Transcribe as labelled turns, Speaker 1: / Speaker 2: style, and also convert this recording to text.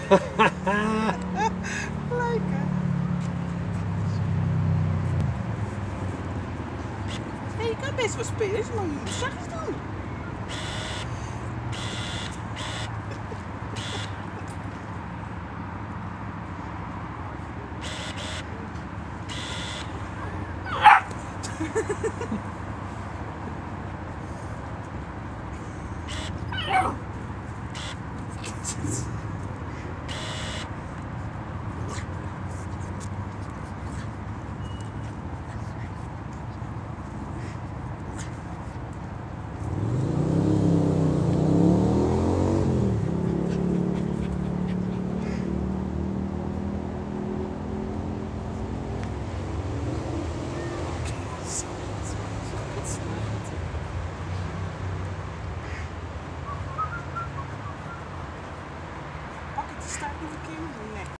Speaker 1: Leuk hè? Hey, je kan best wel spelen, maar je moet zachtjes doen. Pak het, die staat niet verkeerd in de nek.